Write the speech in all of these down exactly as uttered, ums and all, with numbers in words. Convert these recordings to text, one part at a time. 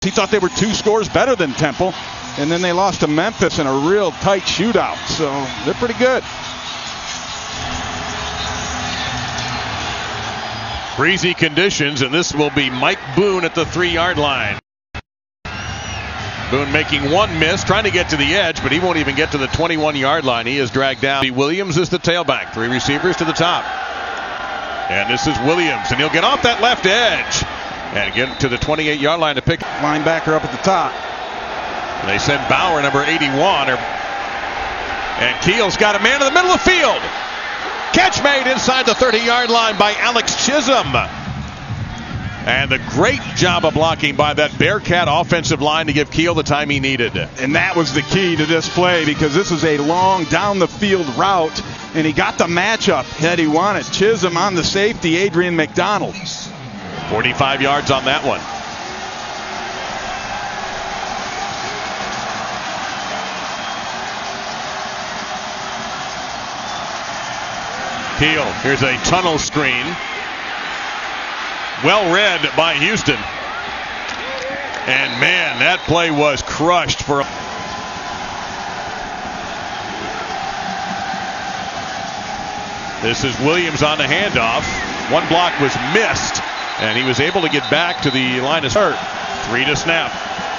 He thought they were two scores better than Temple, and then they lost to Memphis in a real tight shootout. So they're pretty good. Breezy conditions, and this will be Mike Boone at the three-yard line. Boone making one miss, trying to get to the edge, but he won't even get to the twenty-one-yard line. He is dragged down. Williams is the tailback. Three receivers to the top. And this is Williams, and he'll get off that left edge and get to the twenty-eight-yard line to pick. Linebacker up at the top. They send Bauer, number eighty-one. And Keel's got a man in the middle of the field. Catch made inside the thirty-yard line by Alex Chisholm. And a great job of blocking by that Bearcat offensive line to give Keel the time he needed. And that was the key to this play, because this is a long down the field route, and he got the matchup that he wanted. Chisholm on the safety, Adrian McDonald. forty-five yards on that one. Keel, here's a tunnel screen. Well read by Houston. And man, that play was crushed for a... This is Williams on the handoff. One block was missed, and he was able to get back to the line of hurt. Three to snap.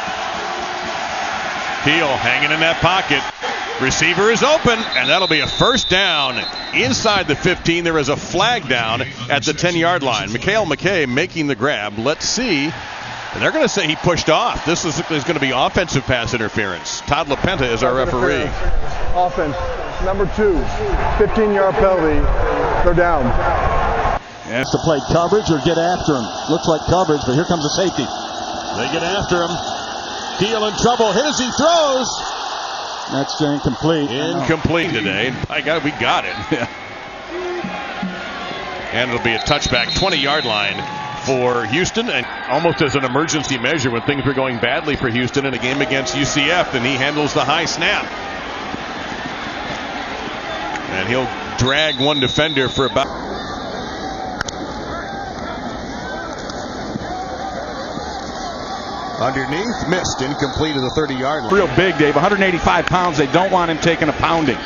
Keel hanging in that pocket. Receiver is open, and that'll be a first down inside the fifteen. There is a flag down at the ten-yard line. Mikhail McKay making the grab. Let's see. And they're going to say he pushed off. This is, is going to be offensive pass interference. Todd LaPenta is our referee. Offense, number two, fifteen-yard penalty. They're down. Has to play coverage or get after him. Looks like coverage, but here comes the safety. They get after him. Keel in trouble. Hit as he throws. That's incomplete. Incomplete today. My God, we got it. Yeah. And it'll be a touchback, twenty-yard line for Houston, and almost as an emergency measure when things were going badly for Houston in a game against U C F, and he handles the high snap. And he'll drag one defender for about... Underneath, missed, incomplete to the thirty-yard line. Real big, Dave. one hundred eighty-five pounds. They don't want him taking a pounding.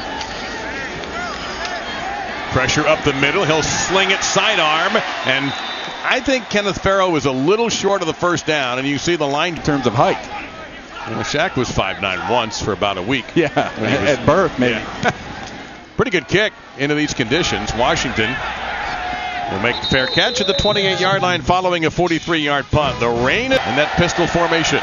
Pressure up the middle. He'll sling it sidearm, and I think Kenneth Farrow was a little short of the first down, and you see the line In terms of height. Well, Shaq was five nine once for about a week. Yeah, was, at birth, maybe. Yeah. Pretty good kick into these conditions. Washington will make the fair catch at the twenty-eight-yard line following a forty-three-yard punt. The rain and that pistol formation.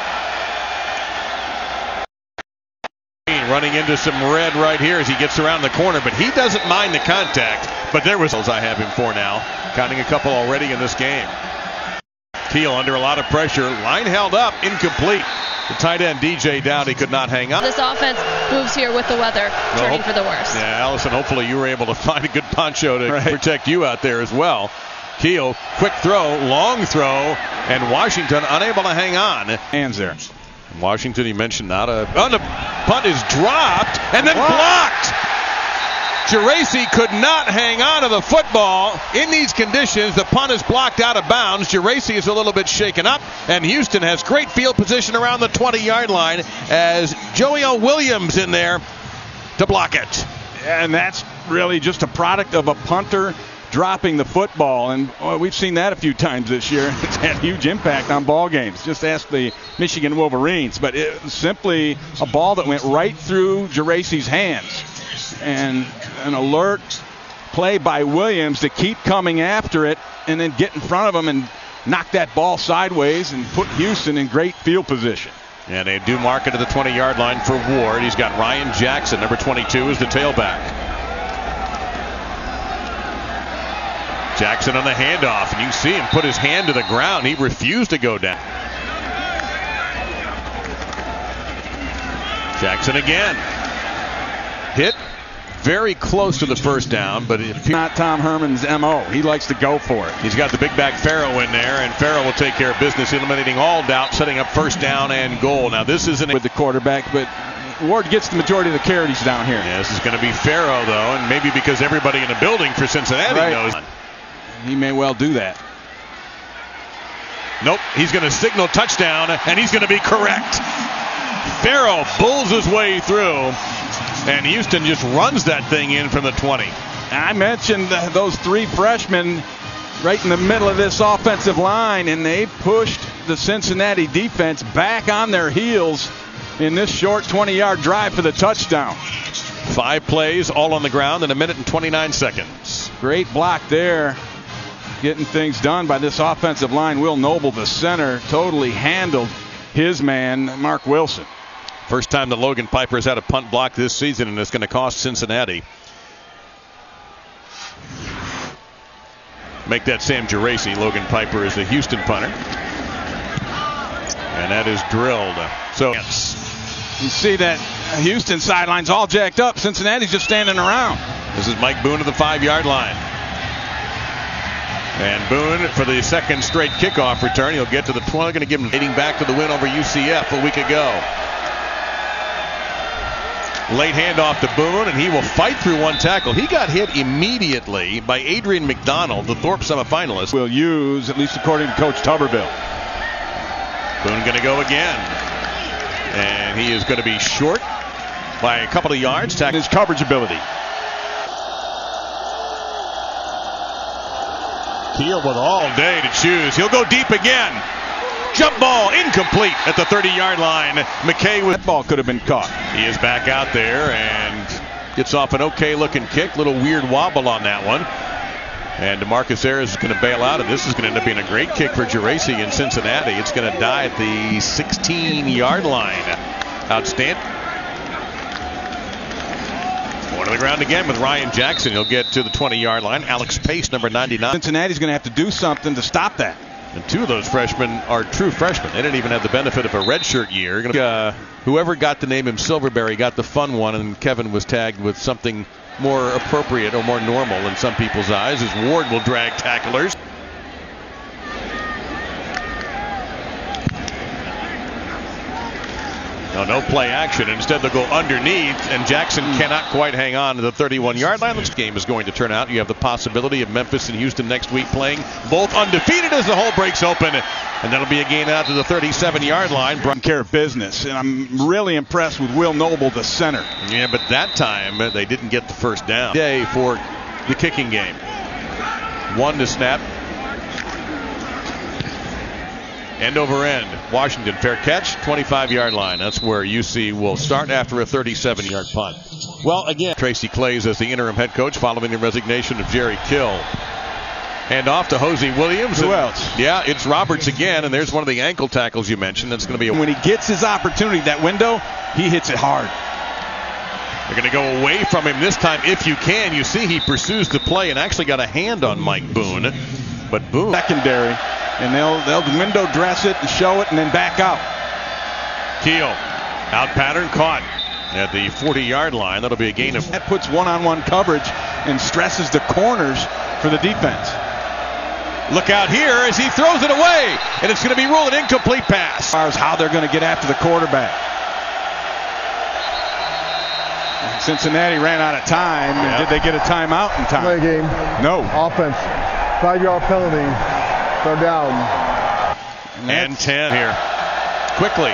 Running into some red right here as he gets around the corner, but he doesn't mind the contact. But there was I have him for now, counting a couple already in this game. Keel under a lot of pressure. Line held up, incomplete. The tight end D J Dowdy could not hang up. This offense moves here with the weather, turning well, for the worst. Yeah, Allison, hopefully you were able to find a good poncho to right. protect you out there as well. Keel, quick throw, long throw, and Washington unable to hang on. Hands there. Washington, he mentioned not a... Oh, the punt is dropped and then blocked. Geraci could not hang on to the football in these conditions. The punt is blocked out of bounds. Geraci is a little bit shaken up, and Houston has great field position around the twenty-yard line as Joey O. Williams in there to block it. And that's really just a product of a punter dropping the football, and well, we've seen that a few times this year. It's had huge impact on ball games. Just ask the Michigan Wolverines. But it was simply a ball that went right through Geraci's hands, and an alert play by Williams to keep coming after it and then get in front of him and knock that ball sideways and put Houston in great field position. And they do mark it to the twenty-yard line for Ward. He's got Ryan Jackson, number twenty-two, as the tailback. Jackson on the handoff, and you see him put his hand to the ground. He refused to go down. Jackson again. Hit very close to the first down, but it's not Tom Herman's M O. He likes to go for it. He's got the big back Farrow in there, and Farrow will take care of business, eliminating all doubt, setting up first down and goal. Now this isn't with the quarterback, but Ward gets the majority of the carries down here. Yeah, this is going to be Farrow, though, and maybe because everybody in the building for Cincinnati right. knows. He may well do that. Nope, he's going to signal touchdown, and he's going to be correct. Farrow bulls his way through, and Houston just runs that thing in from the twenty. I mentioned those three freshmen right in the middle of this offensive line, and they pushed the Cincinnati defense back on their heels in this short twenty-yard drive for the touchdown. Five plays, all on the ground in a minute and twenty-nine seconds. Great block there. Getting things done by this offensive line. Will Noble, the center, totally handled his man, Mark Wilson. First time that Logan Piper has had a punt block this season, and it's going to cost Cincinnati. Make that Sam Geraci. Logan Piper is the Houston punter. And that is drilled. So you see that Houston sideline's all jacked up. Cincinnati's just standing around. This is Mike Boone to the five-yard line. And Boone for the second straight kickoff return. He'll get to the twenty. Going to give him dating back to the win over U C F a week ago. Late handoff to Boone, and he will fight through one tackle. He got hit immediately by Adrian McDonald, the Thorpe semifinalist. Will use, at least according to Coach Tubberville. Boone going to go again. And he is going to be short by a couple of yards. Tack his coverage ability. Keel with all day to choose. He'll go deep again. Jump ball incomplete at the thirty-yard line. McKay with that ball could have been caught. He is back out there and gets off an okay-looking kick. Little weird wobble on that one. And DeMarcus Ayers is going to bail out, and this is going to end up being a great kick for Geraci in Cincinnati. It's going to die at the sixteen-yard line. Outstanding. Going to the ground again with Ryan Jackson. He'll get to the twenty-yard line. Alex Pace, number ninety-nine. Cincinnati's going to have to do something to stop that. And two of those freshmen are true freshmen. They didn't even have the benefit of a redshirt year. Uh, whoever got to name him Silverberry got the fun one, and Kevin was tagged with something more appropriate or more normal in some people's eyes, as Ward will drag tacklers. No, no play action. Instead, they'll go underneath, and Jackson cannot quite hang on to the thirty-one-yard line. This game is going to turn out. You have the possibility of Memphis and Houston next week playing both undefeated as the hole breaks open, and that'll be a gain out to the thirty-seven-yard line. Taking care of business, and I'm really impressed with Will Noble, the center. Yeah, but that time they didn't get the first down. Day for the kicking game. One to snap. End over end. Washington, fair catch, twenty-five-yard line. That's where U C will start after a thirty-seven-yard punt. Well, again, Tracy Clays as the interim head coach following the resignation of Jerry Kill. And off to Hosey Williams. Who and, else? Yeah, it's Roberts again, and there's one of the ankle tackles you mentioned. That's going to be a... When he gets his opportunity, that window, he hits it hard. They're going to go away from him this time if you can. You see he pursues the play and actually got a hand on Mike Boone. But Boone... Secondary. And they'll they'll window dress it and show it and then back out. Keel, out pattern, caught at the forty-yard line. That'll be a gain of... That puts one-on-one coverage and stresses the corners for the defense. Look out here as he throws it away, and it's going to be ruled an incomplete pass. As far as how they're going to get after the quarterback. And Cincinnati ran out of time. Yeah. Did they get a timeout in time? Play game. No. Offense. Five-yard penalty. They're down. And ten here. Quickly.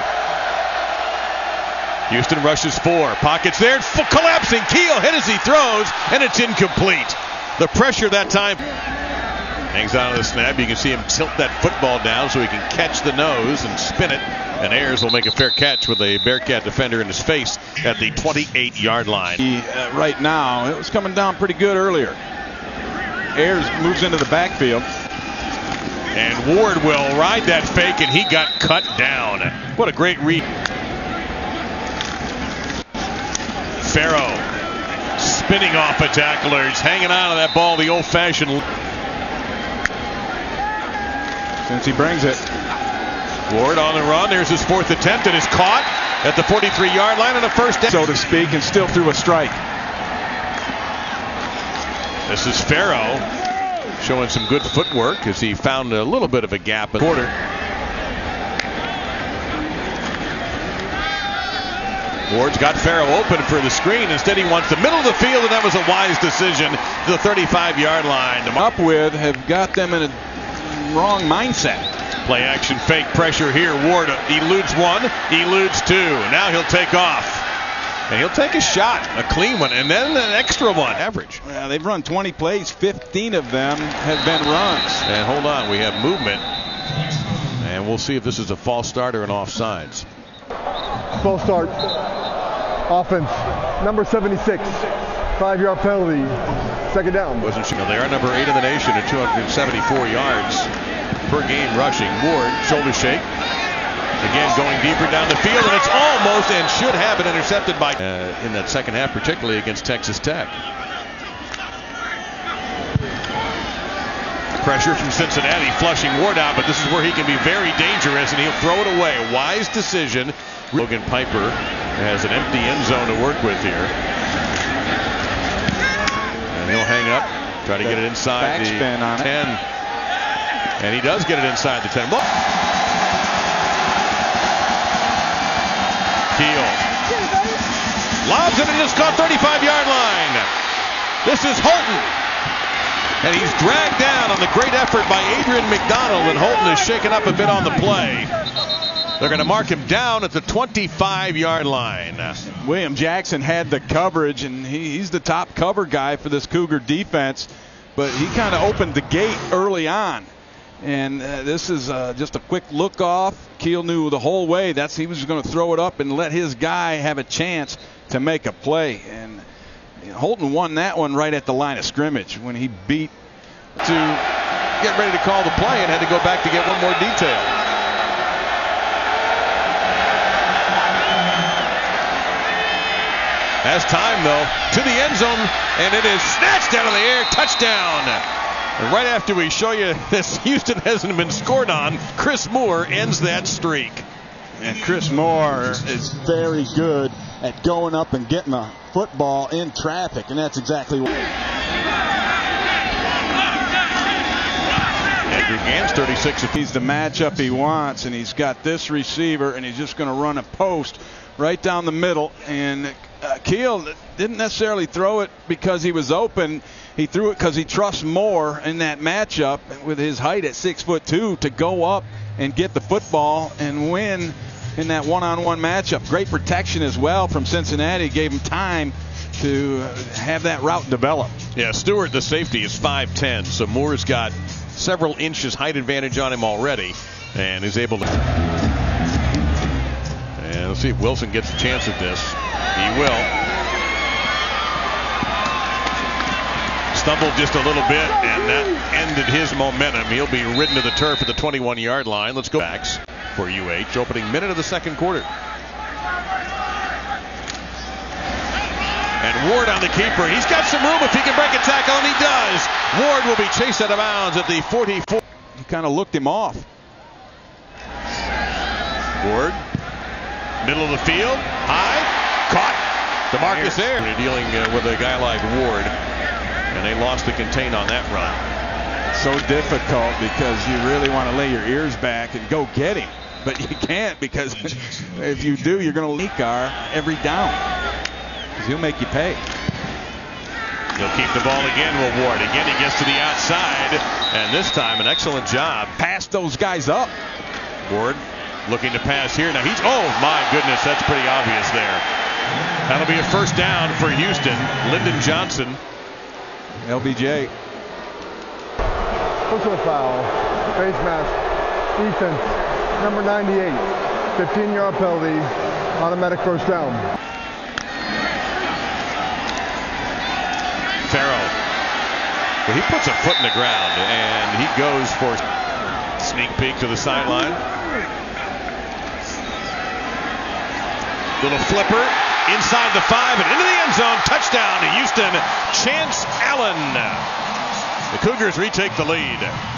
Houston rushes four. Pockets there. F- collapsing. Keel hit as he throws, and it's incomplete. The pressure that time. Hangs on to the snap. You can see him tilt that football down so he can catch the nose and spin it. And Ayers will make a fair catch with a Bearcat defender in his face at the twenty-eight-yard line. He, uh, right now, it was coming down pretty good earlier. Ayers moves into the backfield. And Ward will ride that fake, and he got cut down. What a great read. Farrow spinning off of tacklers, hanging on to that ball the old-fashioned. Since he brings it. Ward on the run. There's his fourth attempt, and is caught at the forty-three-yard line on a first down. So to speak, and still threw a strike. This is Farrow showing some good footwork as he found a little bit of a gap in the quarter. Ward's got Farrow open for the screen. Instead, he wants the middle of the field, and that was a wise decision to the thirty-five-yard line. Up with have got them in a wrong mindset. Play action fake pressure here. Ward eludes one, eludes two. Now he'll take off. And he'll take a shot, a clean one, and then an extra one. Average. Yeah, they've run twenty plays. fifteen of them have been runs. And hold on, we have movement. And we'll see if this is a false start or an offsides. False start. Offense. Number seventy-six. Five-yard penalty. Second down. Wasn't sure. They are number eight in the nation at two hundred seventy-four yards per game rushing. Ward, shoulder shake. Again, going deeper down the field, and it's almost and should have been intercepted by uh, in that second half, particularly against Texas Tech. Pressure from Cincinnati, flushing Ward out, but this is where he can be very dangerous, and he'll throw it away. Wise decision. Logan Piper has an empty end zone to work with here. And he'll hang up, try to get it inside the ten. And he does get it inside the ten. Keel lobs it and it's caught thirty-five-yard line. This is Holton. And he's dragged down on the great effort by Adrian McDonald, and Holton is shaken up a bit on the play. They're going to mark him down at the twenty-five-yard line. William Jackson had the coverage, and he, he's the top cover guy for this Cougar defense, but he kind of opened the gate early on. And uh, this is uh, just a quick look off. Keel knew the whole way that's he was going to throw it up and let his guy have a chance to make a play. And you know, Holton won that one right at the line of scrimmage when he beat to get ready to call the play and had to go back to get one more detail. Has time though to the end zone, and it is snatched out of the air. Touchdown. And right after we show you this Houston hasn't been scored on, Chris Moore ends that streak. And Chris Moore is very good at going up and getting the football in traffic, and that's exactly what. Andrew Gans, thirty-six. He's the matchup he wants, and he's got this receiver, and he's just going to run a post right down the middle. And uh, Keel didn't necessarily throw it because he was open. He threw it because he trusts Moore in that matchup with his height at six foot two to go up and get the football and win in that one-on-one matchup. Great protection as well from Cincinnati. Gave him time to have that route develop. Yeah, Stewart, the safety, is five ten, so Moore's got several inches height advantage on him already and is able to. And let's see if Wilson gets a chance at this. He will. Stumbled just a little bit, and that ended his momentum. He'll be ridden to the turf at the twenty-one-yard line. Let's go backs for U H. Opening minute of the second quarter. And Ward on the keeper. He's got some room if he can break a tackle, and he does. Ward will be chased out of bounds at the forty-four. He kind of looked him off. Ward, middle of the field, high, caught. DeMarcus there. Dealing uh, with a guy like Ward. And they lost the contain on that run. So difficult because you really want to lay your ears back and go get him. But you can't, because if you do, you're going to leak our every down. Because he'll make you pay. He'll keep the ball again, will Ward. Again, he gets to the outside. And this time, an excellent job. Pass those guys up. Ward looking to pass here. Now he's, oh my goodness, that's pretty obvious there. That'll be a first down for Houston. Lyndon Johnson. L B J. Personal foul. Face mask. Defense. Number ninety-eight. fifteen-yard penalty. Automatic first down. Farrell. Well, he puts a foot in the ground, and he goes for sneak peek to the sideline. Little flipper. Inside the five and into the end zone. Touchdown to Houston. Chance Allen. The Cougars retake the lead.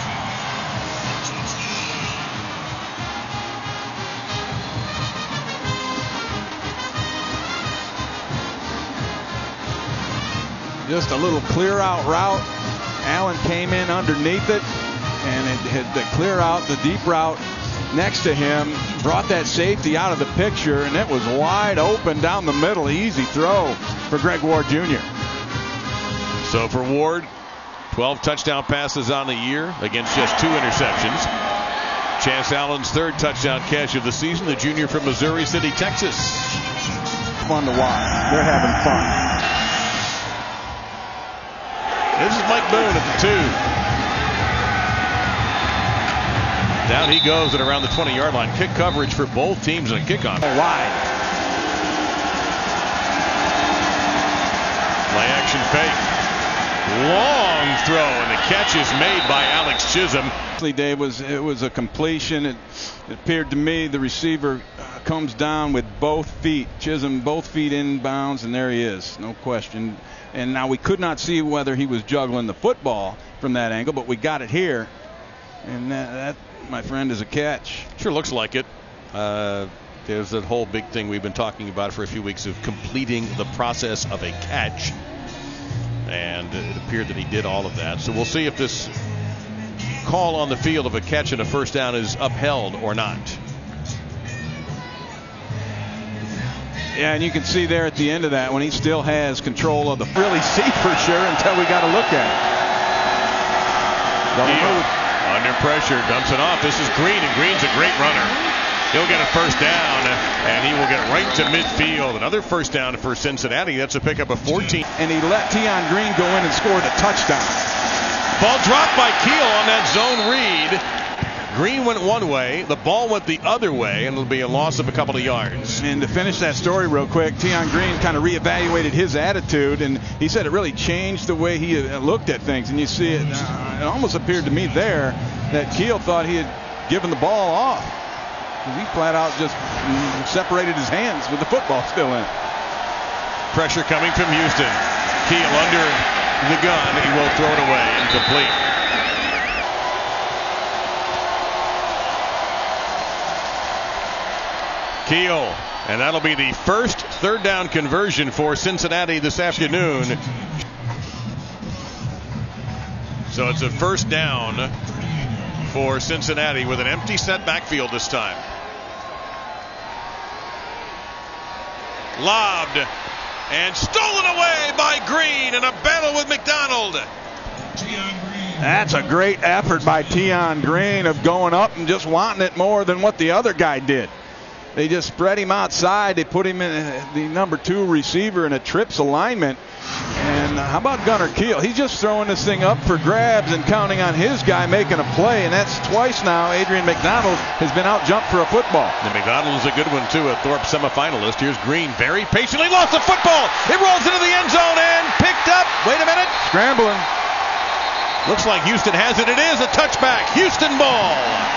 Just a little clear out route. Allen came in underneath it, and it had the clear out, the deep route next to him, brought that safety out of the picture, and it was wide open down the middle. Easy throw for Greg Ward Junior So for Ward, twelve touchdown passes on the year against just two interceptions. Chance Allen's third touchdown catch of the season, the junior from Missouri City, Texas. Fun to watch. They're having fun. This is Mike Boone at the two. Down he goes at around the twenty-yard line. Kick coverage for both teams on kickoff. Wide. Play action fake. Long throw, and the catch is made by Alex Chisholm. Dave, was it was a completion. It, it appeared to me the receiver uh, comes down with both feet. Chisholm both feet inbounds, and there he is, no question. And now we could not see whether he was juggling the football from that angle, but we got it here, and that, that my friend, is a catch. Sure looks like it. Uh, there's that whole big thing we've been talking about for a few weeks of completing the process of a catch. And it appeared that he did all of that. So we'll see if this call on the field of a catch and a first down is upheld or not. Yeah, and you can see there at the end of that when he still has control of the really see for sure until we got to look at it. Don't move. Under pressure, dumps it off. This is Green, and Green's a great runner. He'll get a first down, and he will get right to midfield. Another first down for Cincinnati. That's a pickup of fourteen. And he let Tion Green go in and score the touchdown. Ball dropped by Keel on that zone read. Green went one way, the ball went the other way, and it'll be a loss of a couple of yards. And to finish that story real quick, Tion Green kind of reevaluated his attitude, and he said it really changed the way he looked at things. And you see it, uh, it almost appeared to me there that Keel thought he had given the ball off. He flat out just separated his hands with the football still in it. Pressure coming from Houston. Keel under the gun. He will throw it away. Incomplete. Keel. And that'll be the first third down conversion for Cincinnati this afternoon. So it's a first down for Cincinnati with an empty set backfield this time. Lobbed and stolen away by Green in a battle with McDonald. That's a great effort by Tion Green of going up and just wanting it more than what the other guy did. They just spread him outside. They put him in the number two receiver in a trips alignment. And how about Gunnar Keel? He's just throwing this thing up for grabs and counting on his guy making a play. And that's twice now Adrian McDonald has been out jumped for a football. And McDonald is a good one too, a Thorpe semifinalist. Here's Green very patiently lost the football. It rolls into the end zone and picked up. Wait a minute. Scrambling. Looks like Houston has it. It is a touchback. Houston ball.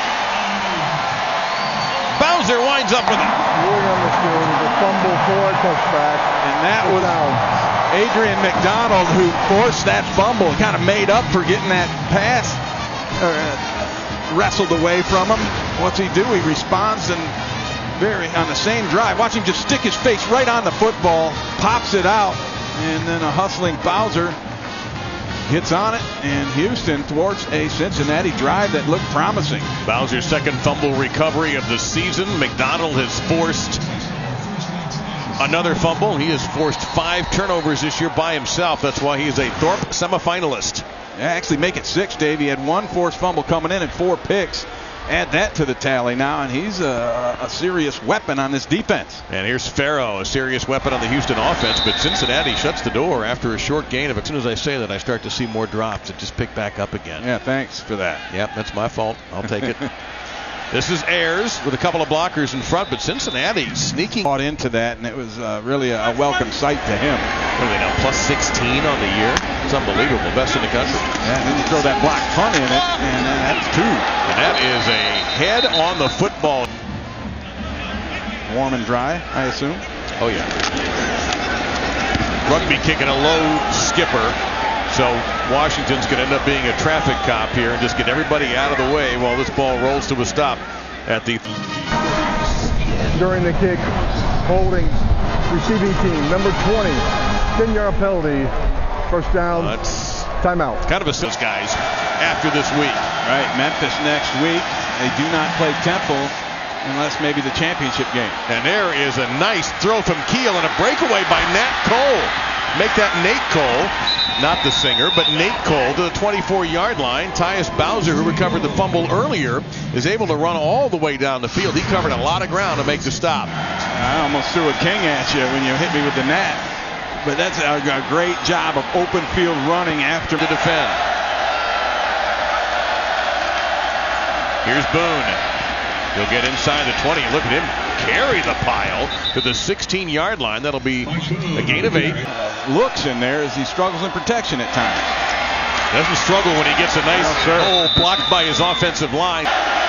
Bowser winds up with it. Moving on the field is a fumble for a touchback. And that was Adrian McDonald who forced that fumble, kind of made up for getting that pass or, uh, wrestled away from him. What's he do? He responds and very on the same drive. Watch him just stick his face right on the football, pops it out, and then a hustling Bowser gets on it, and Houston towards a Cincinnati drive that looked promising. Bowser's second fumble recovery of the season. McDonald has forced another fumble. He has forced five turnovers this year by himself. That's why he is a Thorpe semifinalist. Yeah, actually make it six, Dave. He had one forced fumble coming in and four picks. Add that to the tally now, and he's a, a serious weapon on this defense. And here's Farrow, a serious weapon on the Houston offense, but Cincinnati shuts the door after a short gain of it. As soon as I say that, I start to see more drops that just pick back up again. Yeah, thanks for that. Yep, that's my fault. I'll take it. This is Ayers with a couple of blockers in front, but Cincinnati sneaking. Bought into that, and it was uh, really a, a welcome sight to him. What are they now, plus sixteen on the year? It's unbelievable. Best in the country. Yeah, and then you throw that block punt in it, and uh, that's two. And that is a head on the football. Warm and dry, I assume. Oh, yeah. Rugby kicking a low skipper. So Washington's going to end up being a traffic cop here and just get everybody out of the way while this ball rolls to a stop at the. During the kick, holding receiving team, number twenty, ten-yard penalty, first down, uh, it's timeout. Kind of a those guys after this week. Right, Memphis next week. They do not play Temple unless maybe the championship game. And there is a nice throw from Keel and a breakaway by Nat Cole. Make that Nate Cole. not the singer, but Nate Cole to the twenty-four yard line. Tyus Bowser, who recovered the fumble earlier, is able to run all the way down the field. He covered a lot of ground to make the stop. I almost threw a king at you when you hit me with the net. But that's a, a great job of open field running after to defend. Here's Boone. He'll get inside the twenty. Look at him carry the pile to the sixteen yard line. That'll be a gain of eight. Looks in there as he struggles in protection at times. Doesn't struggle when he gets a nice no, goal blocked by his offensive line.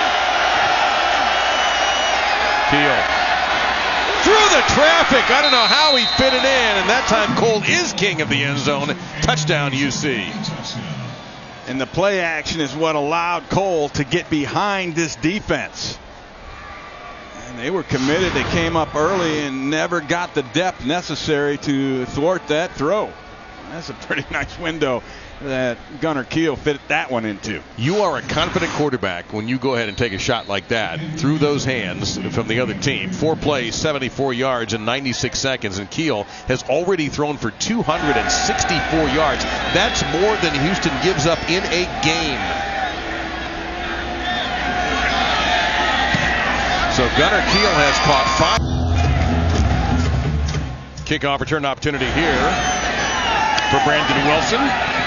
Keel through the traffic. I don't know how he fit it in, and that time Cole is king of the end zone. Touchdown U C. And the play action is what allowed Cole to get behind this defense. And they were committed. They came up early and never got the depth necessary to thwart that throw. That's a pretty nice window that Gunnar Keel fit that one into. You are a confident quarterback when you go ahead and take a shot like that through those hands from the other team. Four plays, seventy-four yards in ninety-six seconds, and Keel has already thrown for two hundred sixty-four yards. That's more than Houston gives up in a game. So Gunnar Keel has caught five. Kickoff return opportunity here for Brandon Wilson.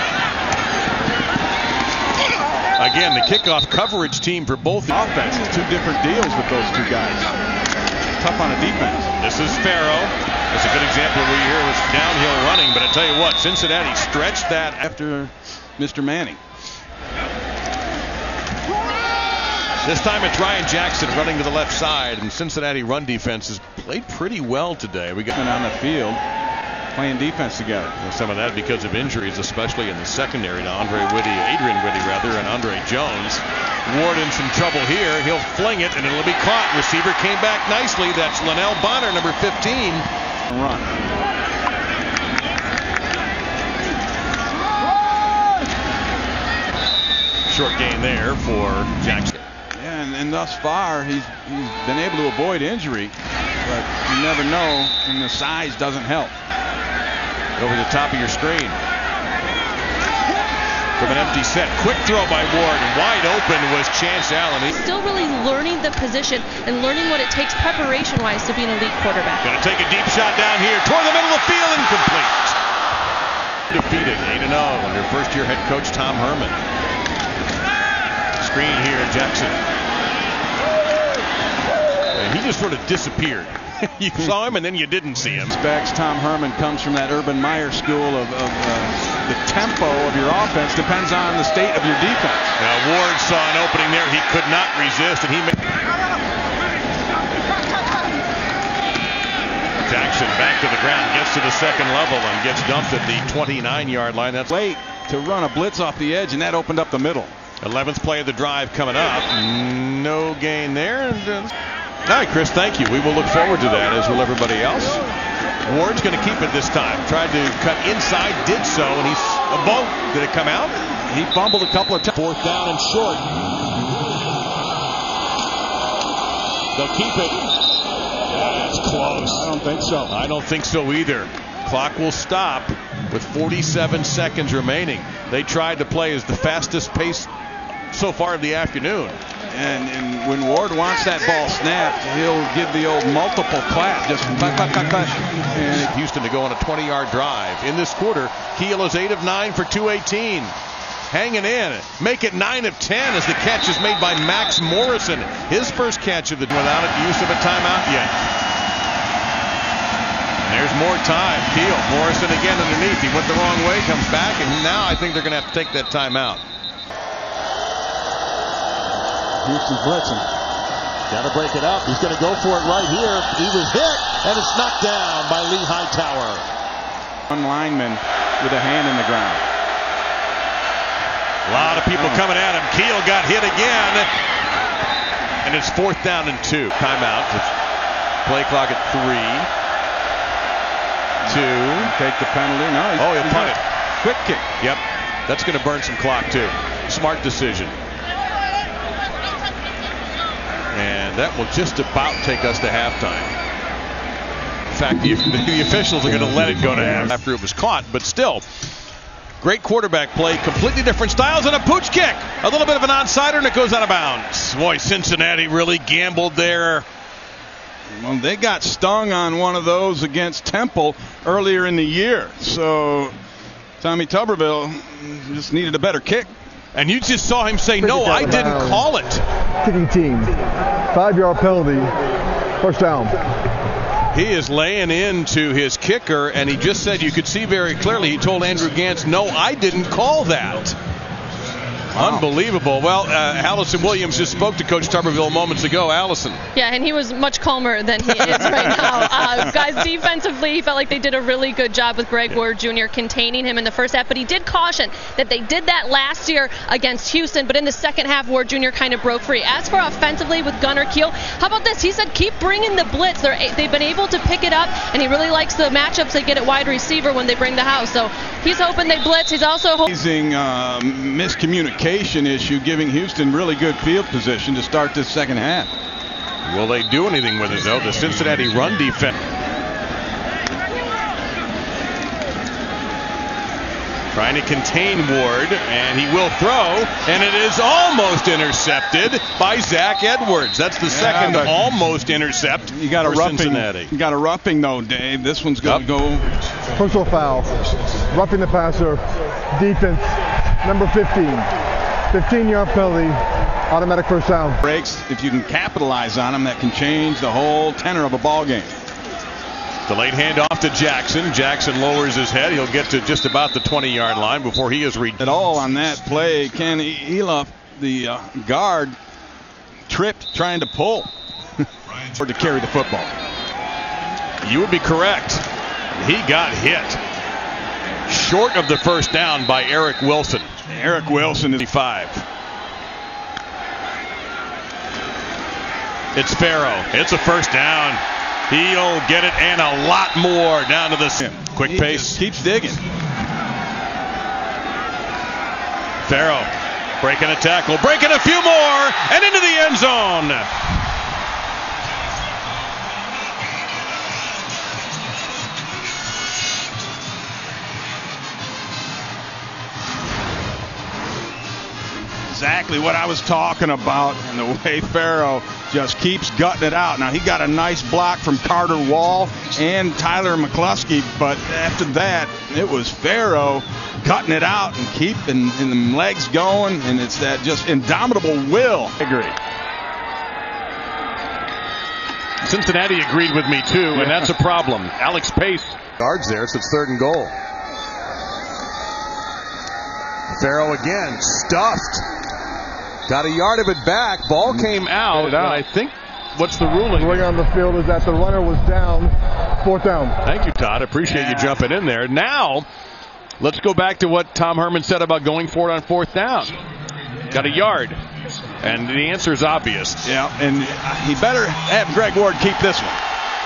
Again, the kickoff coverage team for both offenses. Two different deals with those two guys. Tough on a defense. This is Farrow. That's a good example where you hear it was downhill running, but I tell you what, Cincinnati stretched that after Mister Manning. This time it's Ryan Jackson running to the left side, and Cincinnati run defense has played pretty well today. We got on the field playing defense together. Well, some of that because of injuries, especially in the secondary to Andre Whitty, Adrian Whitty rather, and Andre Jones. Ward in some trouble here. He'll fling it, and it'll be caught. Receiver came back nicely. That's Linnell Bonner, number fifteen. Run. Short gain there for Jackson. Yeah, and, and thus far he's he's been able to avoid injury, but you never know, and the size doesn't help. Over the top of your screen. From an empty set. Quick throw by Ward. Wide open was Chance Allen. He Still really learning the position and learning what it takes preparation-wise to be an elite quarterback. Going to take a deep shot down here toward the middle of the field, incomplete. Defeated eight and oh under first-year head coach Tom Herman. Screen here, Jackson. And he just sort of disappeared. You saw him and then you didn't see him. Specs, Tom Herman comes from that Urban Meyer school of, of uh, the tempo of your offense depends on the state of your defense. Now Ward saw an opening there. He could not resist, and he made Jackson back to the ground, gets to the second level and gets dumped at the twenty-nine yard line. That's late to run a blitz off the edge, and that opened up the middle. eleventh play of the drive coming up. No gain there. All right, Chris, thank you. We will look forward to that, as will everybody else. Ward's going to keep it this time. Tried to cut inside, did so, and he's a ball. Did it come out? He fumbled a couple of times. Fourth down and short. They'll keep it. That's close. I don't think so. I don't think so either. Clock will stop with forty-seven seconds remaining. They tried to play as the fastest pace so far of the afternoon. And, and when Ward wants that ball snapped, he'll give the old multiple clap. Just clap, clap, clap, clap. And Houston to go on a twenty yard drive. In this quarter, Keel is eight of nine for two eighteen. Hanging in. Make it nine of ten as the catch is made by Max Morrison. His first catch of the without a use of a timeout yet. And there's more time. Keel, Morrison again underneath. He went the wrong way, comes back, and now I think they're going to have to take that timeout. Houston blitzing. Got to break it up. He's going to go for it right here. He was hit, and it's knocked down by Lee Hightower. One lineman with a hand in the ground. A lot of people oh. coming at him. Keel got hit again, and it's fourth down and two. Timeout. Play clock at three. Two. Take the penalty. No. Oh, he'll punt it. Quick kick. Yep. That's going to burn some clock too. Smart decision. And that will just about take us to halftime. In fact, the, the officials are going to let it go to half after it was caught, but still, Great quarterback play, completely different styles, and a pooch kick. A little bit of an onside, and it goes out of bounds. Boy, Cincinnati really gambled there. Well, they got stung on one of those against Temple earlier in the year. So Tommy Tubberville just needed a better kick. And you just saw him say, no, I didn't call it. Kicking team. Five-yard penalty. First down. He is laying into his kicker, and he just said, you could see very clearly, he told Andrew Gantz, no, I didn't call that. Wow. Unbelievable. Well, uh, Allison Williams just spoke to Coach Tubberville moments ago. Allison. Yeah, and he was much calmer than he is right now. Uh, guys, defensively, he felt like they did a really good job with Greg Ward Junior containing him in the first half, but he did caution that they did that last year against Houston, but in the second half, Ward Junior kind of broke free. As for offensively with Gunnar Keel, how about this? He said keep bringing the blitz. They're, they've been able to pick it up, and he really likes the matchups they get at wide receiver when they bring the house. So he's hoping they blitz. He's also hoping... Amazing uh, miscommunication issue, giving Houston really good field position to start this second half. Will they do anything with it, though? The Cincinnati run defense. Trying to contain Ward, and he will throw, and it is almost intercepted by Zach Edwards. That's the yeah, second almost intercept you got a for roughing, Cincinnati. You got a roughing, though, Dave. This one's going to yep. go. Personal foul. Roughing the passer. Defense. Number fifteen. fifteen-yard penalty. Automatic first down. Breaks. If you can capitalize on them, that can change the whole tenor of a ball game. Delayed handoff to Jackson. Jackson lowers his head. He'll get to just about the twenty-yard line before he is reached. At all on that play, Ken Elof, the uh, guard, tripped trying to pull or to carry the football. You would be correct. He got hit short of the first down by Eric Wilson. Eric Wilson is five. It's Farrow. It's a first down. He'll get it and a lot more down to the quick he pace. Keeps digging. Farrow breaking a tackle, breaking a few more, and into the end zone. Exactly what I was talking about, and the way Farrow just keeps gutting it out. Now, he got a nice block from Carter Wall and Tyler McCluskey, but after that, it was Farrow cutting it out and keeping and the legs going, and it's that just indomitable will. I agree. Cincinnati agreed with me, too, yeah. And that's a problem. Alex Pace guards there, so it's third and goal. Farrow again, stuffed. Got a yard of it back. Ball came out, and I think what's the ruling? The ruling on the field is that the runner was down. Fourth down. Thank you, Todd. Appreciate yeah. you jumping in there. Now, let's go back to what Tom Herman said about going for it on fourth down. Got a yard. And the answer is obvious. Yeah, and he better have Greg Ward keep this one.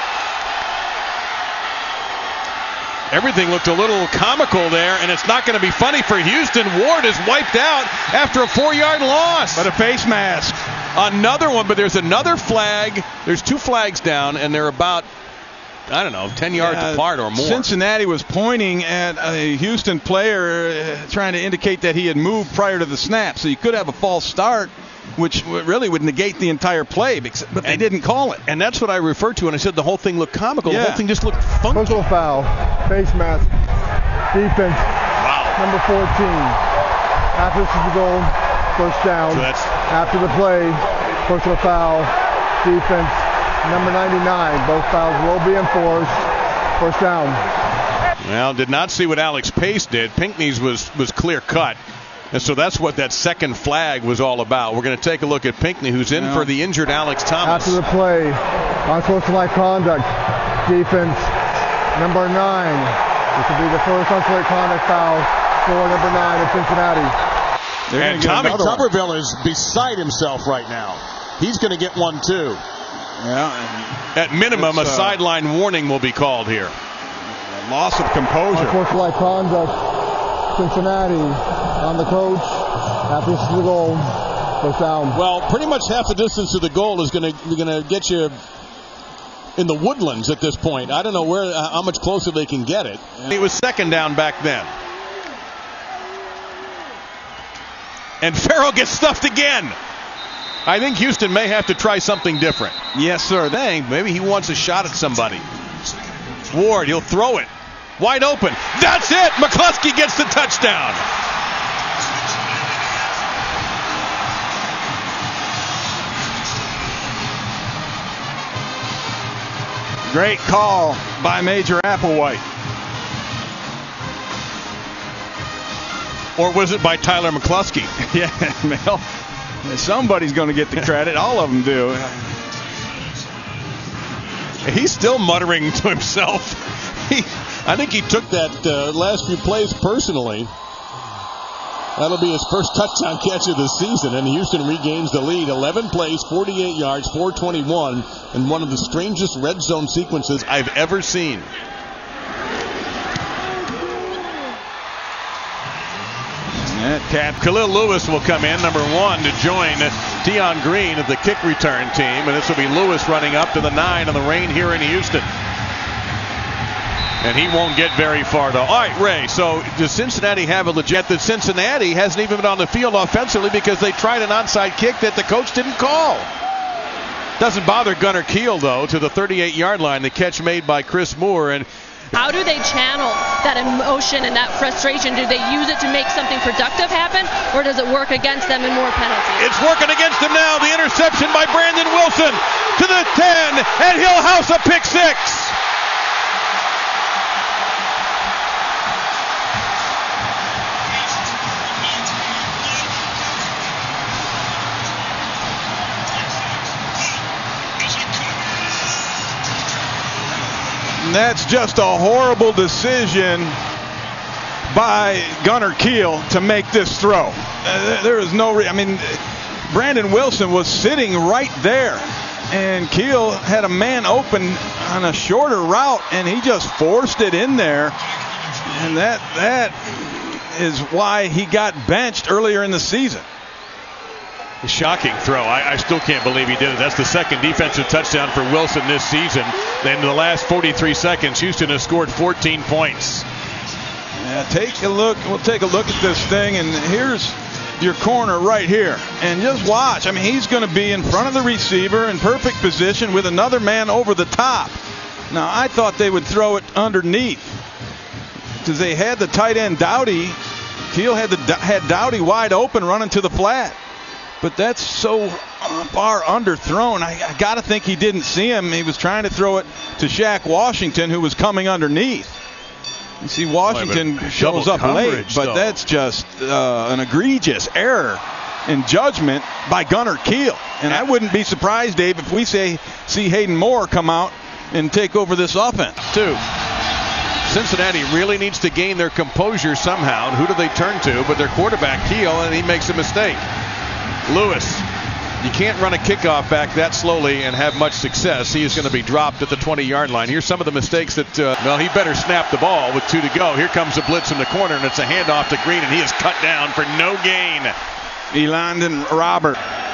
Everything looked a little comical there, and it's not going to be funny for Houston. Ward is wiped out after a four-yard loss. But a face mask. Another one, but there's another flag. There's two flags down, and they're about, I don't know, ten yards yeah, apart or more. Cincinnati was pointing at a Houston player uh, trying to indicate that he had moved prior to the snap. So you could have a false start, which really would negate the entire play, because, but they and, didn't call it. And that's what I referred to when I said the whole thing looked comical. Yeah. The whole thing just looked funky. Personal foul, face mask, defense, wow. number fourteen. After this is the goal, first down. So that's After the play, personal foul, defense, number ninety-nine. Both fouls will be enforced. First down. Well, did not see what Alex Pace did. Pinckney's was, was clear cut. And so that's what that second flag was all about. We're going to take a look at Pinckney, who's in yeah. for the injured Alex Thomas. After the play, unsportsmanlike conduct, defense, number nine. This will be the first unsportsmanlike conduct foul for number nine of Cincinnati. They're and Tommy Tubberville is beside himself right now. He's going to get one too. Yeah. At minimum, a uh, sideline warning will be called here. Loss of composure. Unsportsmanlike conduct, Cincinnati. On the coach, after this is the goal, first down. Well, pretty much half the distance to the goal is going to going to get you in the woodlands at this point. I don't know where, how much closer they can get it. It was second down back then. And Farrell gets stuffed again. I think Houston may have to try something different. Yes, sir. Dang, maybe he wants a shot at somebody. Ward, he'll throw it. Wide open. That's it. McCluskey gets the touchdown. Great call by Major Applewhite. Or was it by Tyler McCluskey? Yeah, well, somebody's going to get the credit. All of them do. He's still muttering to himself. He, I think he took that uh, last few plays personally. That'll be his first touchdown catch of the season, and Houston regains the lead. eleven plays, forty-eight yards, four twenty-one, and one of the strangest red zone sequences I've ever seen. That cat. Khalil Lewis will come in, number one, to join Tion Green of the kick return team. And this will be Lewis running up to the nine on the rain here in Houston. And he won't get very far, though. All right, Ray, so does Cincinnati have a legit that Cincinnati hasn't even been on the field offensively because they tried an onside kick that the coach didn't call? Doesn't bother Gunnar Kiel, though, to the thirty-eight yard line. The catch made by Chris Moore. And how do they channel that emotion and that frustration? Do they use it to make something productive happen, or does it work against them in more penalties? It's working against them now. The interception by Brandon Wilson to the ten, and he'll house a pick six. That's just a horrible decision by Gunnar Kiel to make this throw. Uh, there is no re- I mean, Brandon Wilson was sitting right there, and Kiel had a man open on a shorter route, and he just forced it in there. And that that is why he got benched earlier in the season. A shocking throw. I, I still can't believe he did it. That's the second defensive touchdown for Wilson this season. Then in the last forty-three seconds, Houston has scored fourteen points. Yeah, take a look. We'll take a look at this thing, and here's your corner right here. And just watch. I mean, he's going to be in front of the receiver in perfect position with another man over the top. Now, I thought they would throw it underneath because they had the tight end Dowdy. Kiel had the had Dowdy wide open running to the flat. But that's so far underthrown. I, I got to think he didn't see him. He was trying to throw it to Shaq Washington, who was coming underneath. You see Washington Boy, shows up late, but though. that's just uh, an egregious error in judgment by Gunnar Kiel. And I wouldn't be surprised, Dave, if we say see Hayden Moore come out and take over this offense. Two. Cincinnati really needs to gain their composure somehow. And who do they turn to? But their quarterback, Kiel, and he makes a mistake. Lewis, you can't run a kickoff back that slowly and have much success. He is going to be dropped at the twenty yard line. Here's some of the mistakes that, uh, well, he better snap the ball with two to go. Here comes a blitz in the corner, and it's a handoff to Green, and he is cut down for no gain. Elandon Robert.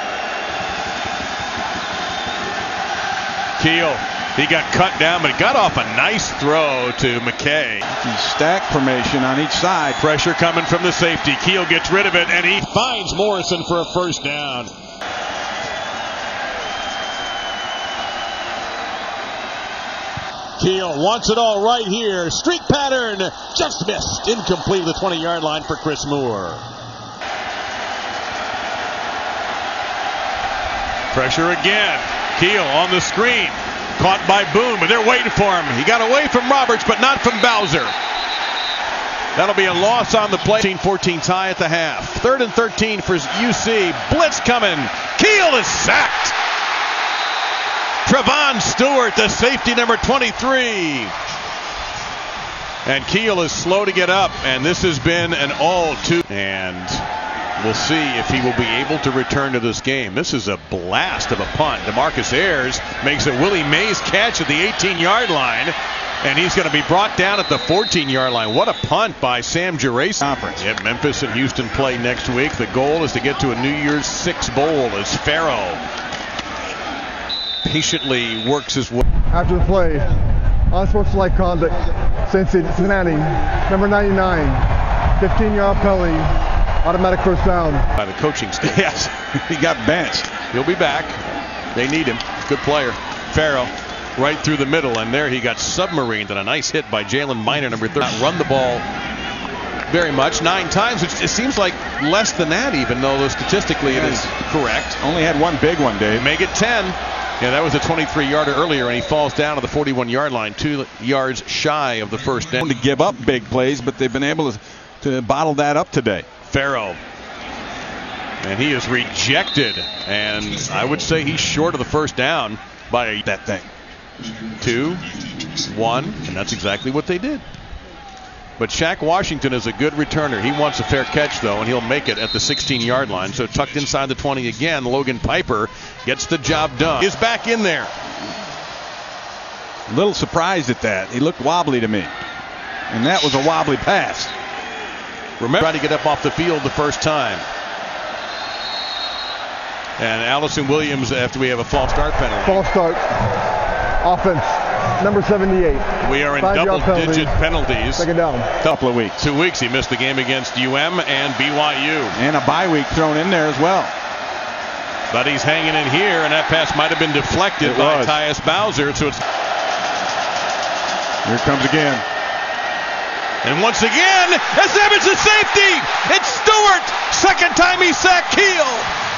Kiel, he got cut down, but he got off a nice throw to McKay. Stack formation on each side. Pressure coming from the safety. Kiel gets rid of it, and he finds Morrison for a first down. Kiel wants it all right here. Streak pattern, just missed. Incomplete at the twenty yard line for Chris Moore. Pressure again. Kiel on the screen. Caught by Boone, but they're waiting for him. He got away from Roberts, but not from Bowser. That'll be a loss on the play. fourteen fourteen tie at the half. Third and thirteen for U C. Blitz coming. Kiel is sacked. Trevon Stewart, the safety, number twenty-three. And Kiel is slow to get up, and this has been an all too. And we'll see if he will be able to return to this game. This is a blast of a punt. DeMarcus Ayers makes a Willie Mays catch at the eighteen yard line, and he's going to be brought down at the fourteen yard line. What a punt by Sam Geraci. Conference. Yep, Memphis and Houston play next week. The goal is to get to a New Year's Six bowl as Farrell patiently works his way. After the play, unsportsmanlike conduct, Cincinnati, number ninety-nine, fifteen yard penalty, Automatic first down. By the coaching staff. Yes, he got benched. He'll be back. They need him. Good player. Farrell right through the middle, and there he got submarined, and a nice hit by Jalen Miner, number thirty. Run the ball very much, nine times, which it seems like less than that, even though statistically it is correct. Only had one big one, Dave. Make it ten. Yeah, that was a twenty-three yarder earlier, and he falls down to the forty-one yard line, two yards shy of the first down. To give up big plays, but they've been able to, to bottle that up today. Farrell. And he is rejected, and I would say he's short of the first down by a, that thing. Two, one, and that's exactly what they did. But Shaq Washington is a good returner. He wants a fair catch, though, and he'll make it at the sixteen yard line. So tucked inside the twenty again, Logan Piper gets the job done. He's back in there. A little surprised at that. He looked wobbly to me. And that was a wobbly pass. Remember, trying to get up off the field the first time. And Allison Williams, after we have a false start penalty. False start. Offense. Number seventy-eight. We are in Five double-digit penalties. Second down. Couple of weeks. Two weeks. He missed the game against U M and B Y U. And a bye week thrown in there as well. But he's hanging in here, and that pass might have been deflected it by was. Tyus Bowser. So it's here it comes again. And once again, it's Evans at safety. It's Stewart. Second time he sacked Keel.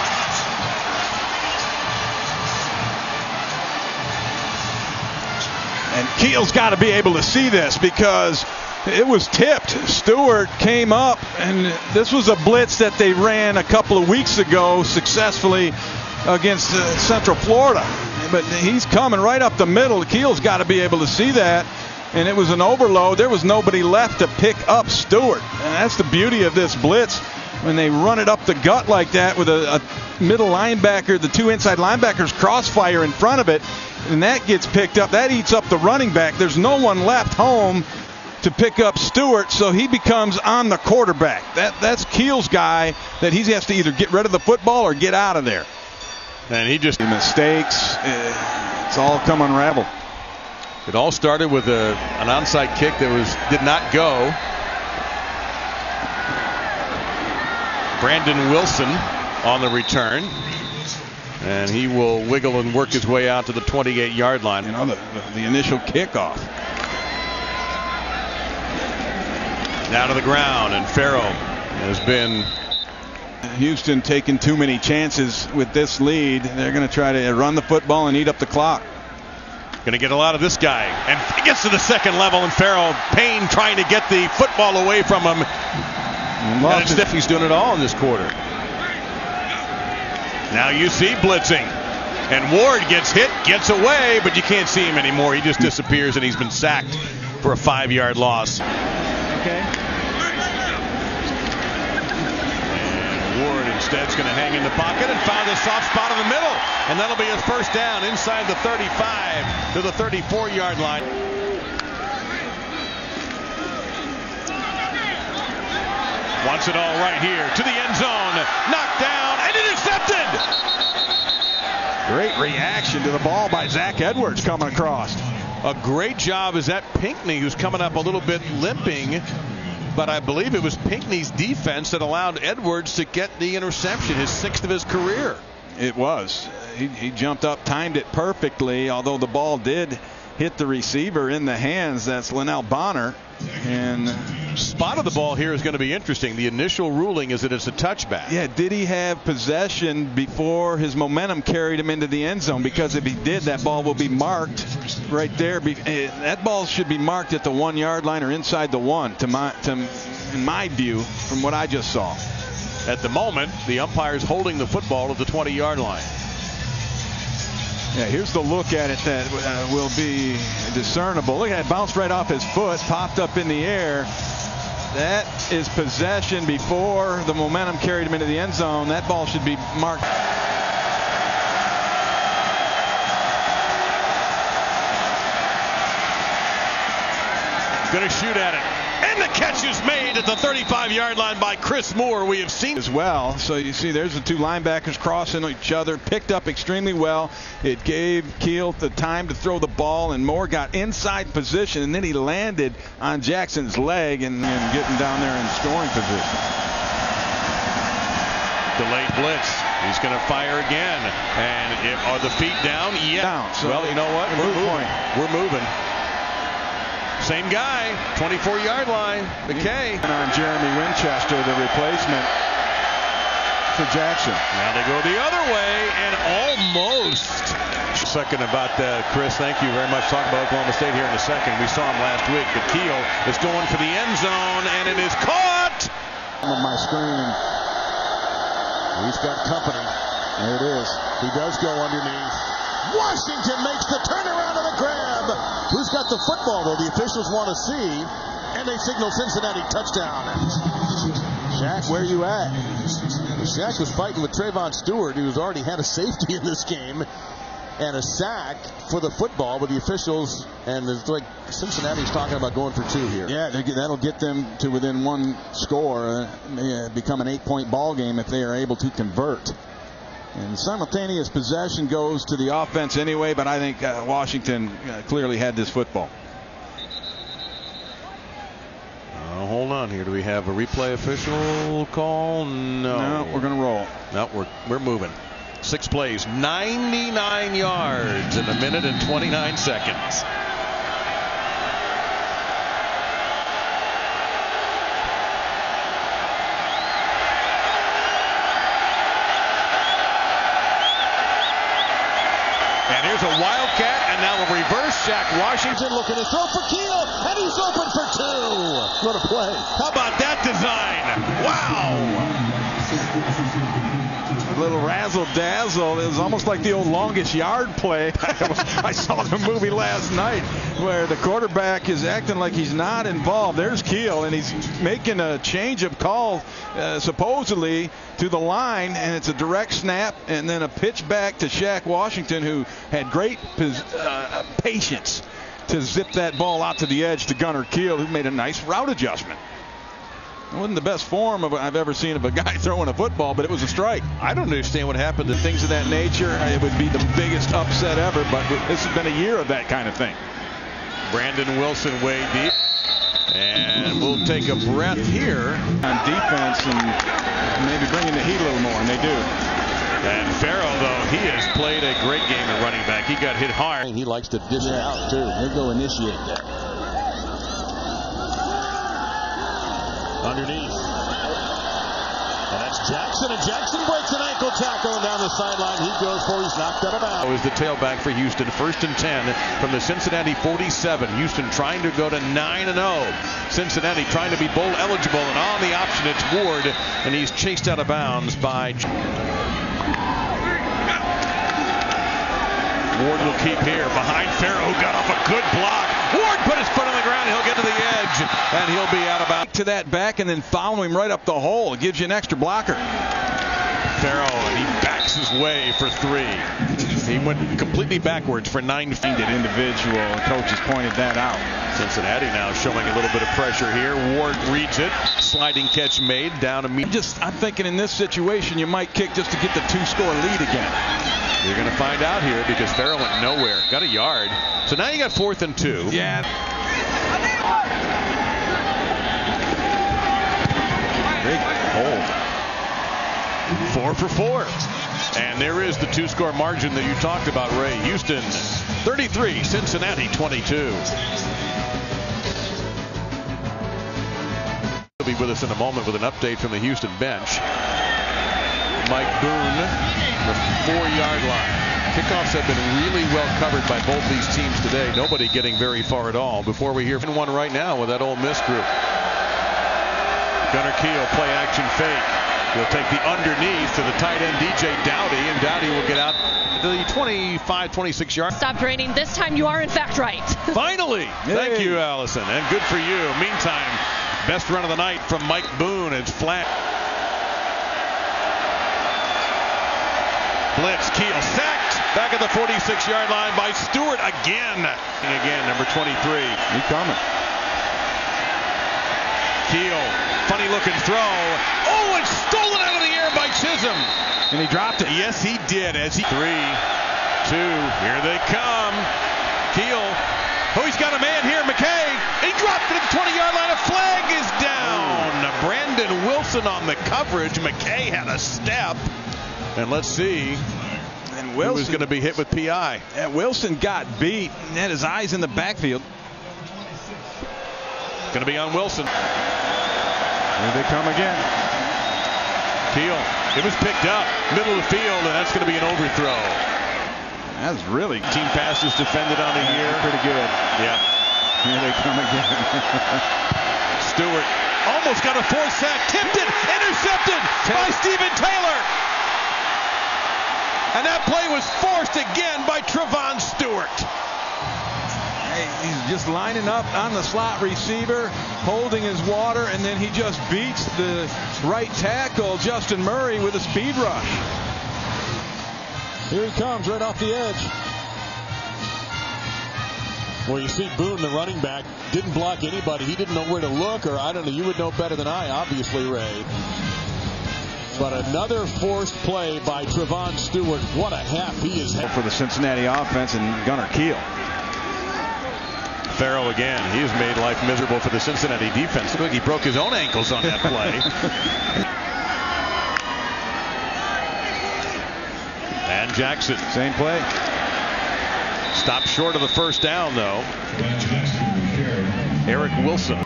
And Keel's got to be able to see this because it was tipped. Stewart came up, and this was a blitz that they ran a couple of weeks ago successfully against uh, Central Florida. But he's coming right up the middle. Keel's got to be able to see that. And it was an overload. There was nobody left to pick up Stewart. And that's the beauty of this blitz. When they run it up the gut like that with a, a middle linebacker, the two inside linebackers crossfire in front of it, and that gets picked up. That eats up the running back. There's no one left home to pick up Stewart, so he becomes on the quarterback. That That's Keel's guy that he has to either get rid of the football or get out of there. And he just... Mistakes, uh, it's all come unraveled. It all started with a, an onside kick that was did not go. Brandon Wilson on the return. And he will wiggle and work his way out to the twenty-eight yard line. You know, the, the, the initial kickoff. Now to the ground, and Farrell has been... Houston taking too many chances with this lead. They're going to try to run the football and eat up the clock. Going to get a lot of this guy. And he gets to the second level, and Farrell, Payne trying to get the football away from him. And, and it's Steph, he's doing it all in this quarter. Now you see blitzing. And Ward gets hit, gets away, but you can't see him anymore. He just disappears, and he's been sacked for a five yard loss. Okay. And Ward instead is going to hang in the pocket and found a soft spot in the middle. And that'll be his first down inside the thirty-five to the thirty-four yard line. Wants it all right here to the end zone. Knocked down and intercepted. Great reaction to the ball by Zach Edwards coming across. A great job is that Pinckney, who's coming up a little bit limping. But I believe it was Pinckney's defense that allowed Edwards to get the interception, his sixth of his career. It was. He, he jumped up, timed it perfectly, although the ball did hit the receiver in the hands. That's Linnell Bonner. And spot of the ball here is going to be interesting. The initial ruling is that it's a touchback. Yeah, did he have possession before his momentum carried him into the end zone? Because if he did, that ball will be marked right there. That ball should be marked at the one yard line or inside the one, to my, to, in my view, from what I just saw. At the moment, the umpire is holding the football at the twenty yard line. Yeah, here's the look at it that uh, will be discernible. Look at it, bounced right off his foot, popped up in the air. That is possession before the momentum carried him into the end zone. That ball should be marked. Going to shoot at it. And the catch is made at the thirty-five yard line by Chris Moore. We have seen as well. So you see there's the two linebackers crossing each other, picked up extremely well. It gave Keel the time to throw the ball, and Moore got inside position, and then he landed on Jackson's leg and, and getting down there in scoring position. Delayed blitz. He's going to fire again. And it, are the feet down? Yeah. Down. So well, you know what? We're moving. We're moving. Same guy. twenty-four yard line. McKay. And on Jeremy Winchester, the replacement for Jackson. Now they go the other way and almost. Second about that, Chris. Thank you very much. Talk about Oklahoma State here in a second. We saw him last week. But Keel is going for the end zone, and it is caught. On my screen. He's got company. There it is. He does go underneath. Washington makes the turnaround of the grab. Who's got the football, though? The officials want to see. And they signal Cincinnati touchdown. Shaq, where you at? Shaq was fighting with Trayvon Stewart, who's already had a safety in this game. And a sack for the football, but the officials, and it's like Cincinnati's talking about going for two here. Yeah, that'll get them to within one score. Uh, may become an eight-point ball game if they are able to convert. And simultaneous possession goes to the offense anyway, but I think uh, Washington uh, clearly had this football. Uh, hold on here. Do we have a replay official call? No. No, we're going to roll. No, we're we're moving. Six plays, ninety-nine yards in a minute and twenty-nine seconds. And here's a wildcat, and now a reverse. Shaq Washington looking to throw for Keel, and he's open for two. What a play. How about that design? Wow. A little razzle-dazzle. It was almost like the old longest yard play. I saw the movie last night where the quarterback is acting like he's not involved. There's Keel, and he's making a change of call, uh, supposedly, to the line, and it's a direct snap and then a pitch back to Shaq Washington, who had great uh, patience to zip that ball out to the edge to Gunnar Keel, who made a nice route adjustment. It wasn't the best form of I've ever seen of a guy throwing a football, but it was a strike. I don't understand what happened to Things of that nature, it would be the biggest upset ever, but this has been a year of that kind of thing. Brandon Wilson way deep. And we'll take a breath here on defense and maybe bringing the heat a little more, and they do. And Farrell, though, he has played a great game at running back. He got hit hard. He likes to dish it out, too. He'll go initiate that. Underneath. And that's Jackson, and Jackson breaks an ankle tackle, and down the sideline he goes for. He's knocked out of bounds. Was the tailback for Houston. First and ten from the Cincinnati forty-seven. Houston trying to go to nine and oh. Cincinnati trying to be bowl eligible, and on the option it's Ward, and he's chased out of bounds by Ward. Will keep here behind Farrell, who got off a good block. Ward put his foot on the ground. He'll get to the edge, and he'll be out of bounds. To that back and then follow him right up the hole. It gives you an extra blocker. Farrell, and he backs his way for three. He went completely backwards for nine feet. An individual, and coach has pointed that out. Cincinnati now showing a little bit of pressure here. Ward reads it. Sliding catch made down to me. Just, I'm thinking in this situation, you might kick just to get the two-score lead again. You're going to find out here because Farrell went nowhere. Got a yard. So now you got fourth and two. Yeah. Big hole. Four for four. And there is the two-score margin that you talked about, Ray. Houston thirty-three, Cincinnati twenty-two. He'll be with us in a moment with an update from the Houston bench. Mike Boone, the four-yard line. Kickoffs have been really well covered by both these teams today. Nobody getting very far at all. Before we hear from one right now with that Ole Miss group. Gunnar Keel, play action fake. He'll take the underneath to the tight end, D J Dowdy, and Dowdy will get out to the twenty-five, twenty-six yard. Stopped raining. This time you are, in fact, right. Finally. Hey. Thank you, Allison, and good for you. Meantime, best run of the night from Mike Boone. It's flat. Blitz, Keel sacked back at the forty-six yard line by Stewart again. And again, number twenty-three. He coming. Keel, funny looking throw. Oh, it's stolen out of the air by Chisholm. And he dropped it. Yes, he did. As he three, two, here they come. Keel. Oh, he's got a man here, McKay. He dropped it at the twenty yard line. A flag is down. Brandon Wilson. Wilson on the coverage. McKay had a step. And let's see And who Wilson was going to be hit with P I. Yeah, Wilson got beat and had his eyes in the backfield. Going to be on Wilson. Here they come again. Keel. It was picked up. Middle of the field, and that's going to be an overthrow. That's really Team passes defended on the year. pretty good. Yeah. Here they come again. Stewart almost got a forced sack. Tipped it. Intercepted by Stephen Taylor. And that play was forced again by Trevon Stewart. Hey, he's just lining up on the slot receiver, holding his water, and then he just beats the right tackle, Justin Murray, with a speed rush. Here he comes right off the edge. Well, you see Boone, the running back, didn't block anybody. He didn't know where to look, or I don't know. You would know better than I, obviously, Ray. But another forced play by Trevon Stewart. What a half he is having For the Cincinnati offense and Gunnar Keel. Farrell again. He has made life miserable for the Cincinnati defense. Look like he broke his own ankles on that play. And Jackson. Same play. Stopped short of the first down, though. Eric Wilson.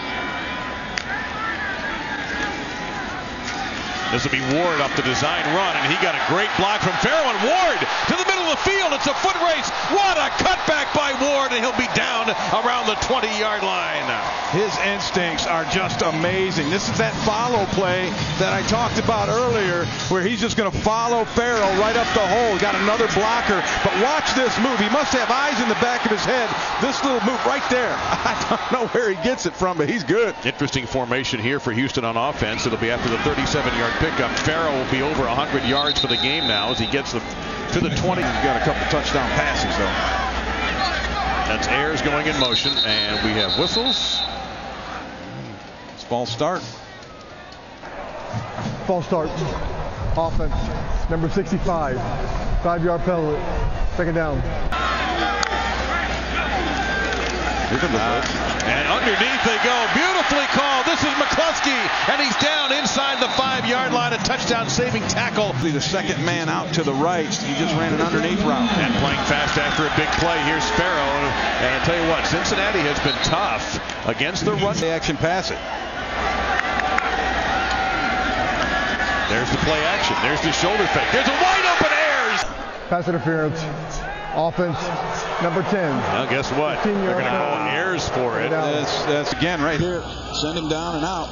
This will be Ward up the design run, and he got a great block from Farrell, and Ward to the middle of the field. It's a foot race. What a cutback by Ward, and he'll be down around the twenty-yard line. His instincts are just amazing. This is that follow play that I talked about earlier, where he's just going to follow Farrell right up the hole. Got another blocker, but watch this move. He must have eyes in the back of his head. This little move right there. I don't know where he gets it from, but he's good. Interesting formation here for Houston on offense. It'll be after the thirty-seven-yard pickup. Farrell will be over one hundred yards for the game now as he gets the, to the twenty. He's got a couple touchdown passes, though. That's Ayers going in motion, and we have whistles. It's false start. False start. Offense. Number sixty-five. Five-yard penalty. Second down. Here comes the blitz. And underneath they go. Beautifully called. This is McCluskey, and he's down inside the five-yard line. A touchdown-saving tackle. The second man out to the right. He just ran an underneath route. And playing fast after a big play. Here's Farrell. And I tell you what, Cincinnati has been tough against the run. The action pass it. There's the play action. There's the shoulder fake. There's a wide open Ayers. Pass interference. Offense. Number ten. Well, guess what? They're going to call Ayers for it. That's, that's again right here. Send him down and out.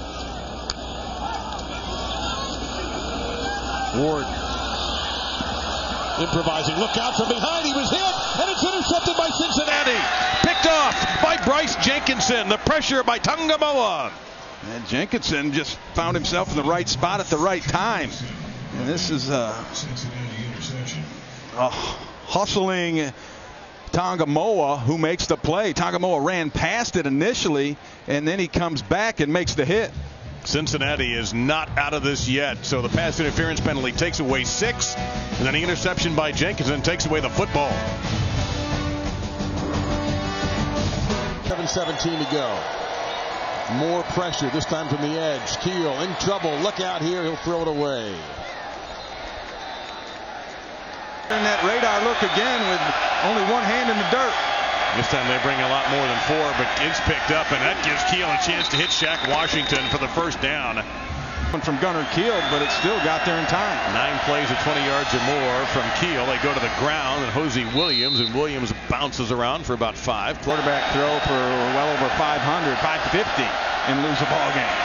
Ward improvising. Look out from behind. He was hit, and it's intercepted by Cincinnati. Picked off by Bryce Jenkinson. The pressure by Tangamoa. And Jenkinson just found himself in the right spot at the right time. And this is a, a hustling Tangamoa who makes the play. Tangamoa ran past it initially, and then he comes back and makes the hit. Cincinnati is not out of this yet. So the pass interference penalty takes away six, and then the interception by Jenkinson takes away the football. seven seventeen to go. More pressure, this time from the edge. Keel in trouble. Look out here. He'll throw it away. And that radar look again with only one hand in the dirt. This time they bring a lot more than four, but it's picked up, and that gives Keel a chance to hit Shaq Washington for the first down. From Gunnar Keel, but it still got there in time. Nine plays at twenty yards or more from Keel. They go to the ground, and Hosey Williams, and Williams bounces around for about five. Quarterback throw for well over five hundred, five fifty, and lose a ball game.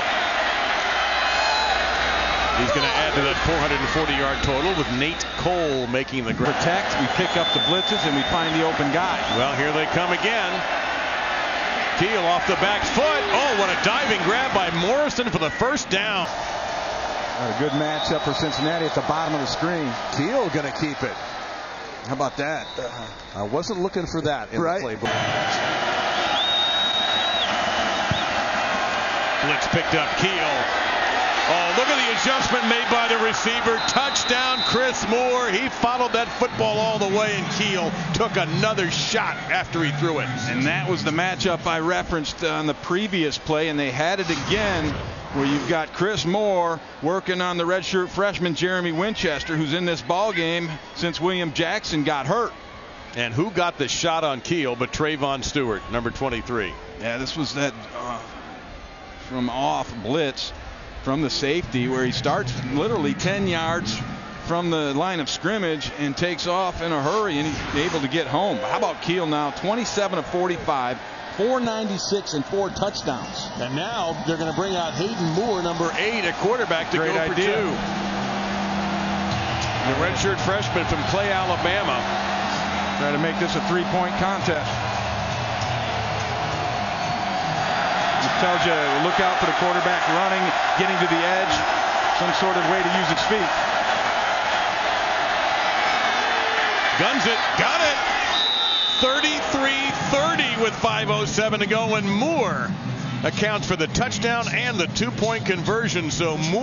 He's going to add to that four hundred forty-yard total with Nate Cole making the grab. Protect, we pick up the blitzes, and we find the open guy. Well, here they come again. Keel off the back foot. Oh, what a diving grab by Morrison for the first down. A good matchup for Cincinnati at the bottom of the screen. Keel going to keep it. How about that? Uh, I wasn't looking for that in right. the playbook. Blitz picked up Keel. Oh, look at the adjustment made by the receiver. Touchdown, Chris Moore. He followed that football all the way, and Keel took another shot after he threw it. And that was the matchup I referenced on the previous play, and they had it again where you've got Chris Moore working on the redshirt freshman Jeremy Winchester, who's in this ball game since William Jackson got hurt. And who got the shot on Keel but Trayvon Stewart, number twenty-three. Yeah, this was that uh, from off blitz from the safety where he starts literally ten yards from the line of scrimmage and takes off in a hurry, and he's able to get home. How about Keel now? twenty-seven of forty-five, four ninety-six and four touchdowns. And now they're going to bring out Hayden Moore, number eight, A quarterback to Great go for idea. two. The redshirt freshman from Clay, Alabama. Try to make this a three-point contest. It tells you, look out for the quarterback running, getting to the edge, some sort of way to use his feet. Guns it, got it. thirty-three thirty with five oh seven to go, and Moore accounts for the touchdown and the two-point conversion. So Moore.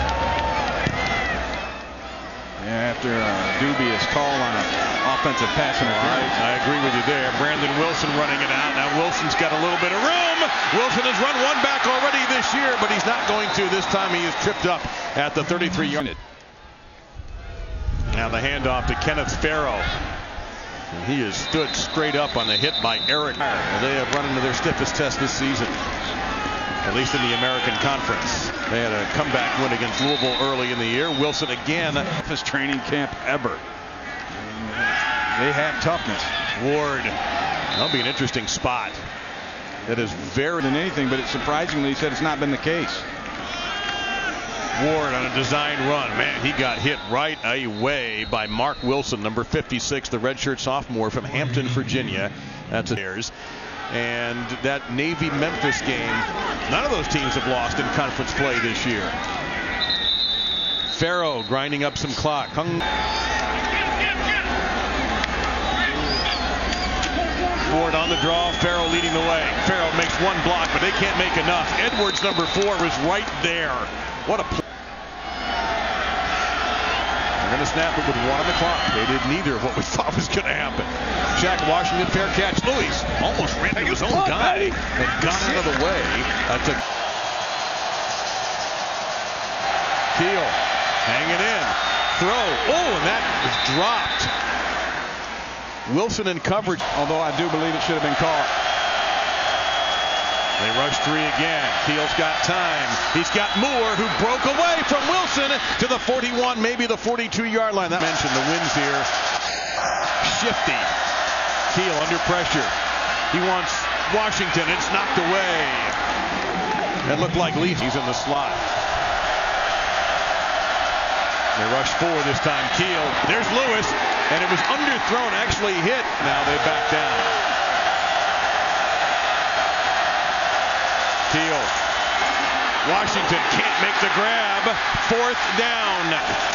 Yeah, after a dubious call on an offensive pass interference. I agree with you there. Brandon Wilson running it out. Now Wilson's got a little bit of room. Wilson has run one back already this year, but he's not going to. This time he is tripped up at the thirty-three yard. Now the handoff to Kenneth Farrow. And he has stood straight up on the hit by Eric. They have run into their stiffest test this season, at least in the American Conference. They had a comeback win against Louisville early in the year. Wilson again. Toughest training camp ever. They have toughness. Ward. That'll be an interesting spot. That is very than anything, but it surprisingly he said it's not been the case. Ward on a design run. Man, he got hit right away by Mark Wilson, number fifty-six, the redshirt sophomore from Hampton, Virginia. That's theirs. And that Navy-Memphis game, none of those teams have lost in conference play this year. Farrow grinding up some clock. Hung. Ward on the draw. Farrow leading the way. Farrow makes one block, but they can't make enough. Edwards, number four, was right there. What a play. They're going to snap it with one on the clock. They did neither of what we thought was going to happen. Shaq Washington, fair catch. Lewis almost ran into his own guy and got out of the way. That's a Keel hanging in. Throw. Oh, and that was dropped. Wilson in coverage. Although I do believe it should have been caught. They rush three again. Keel's got time. He's got Moore, who broke away from Wilson to the forty-one, maybe the forty-two yard line. That mentioned the winds here. Shifty. Keel under pressure. He wants Washington. It's knocked away. It looked like Leaf. He's in the slot. They rush four this time. Keel. There's Lewis. And it was underthrown, actually hit. Now they back down. Keel. Washington can't make the grab. Fourth down.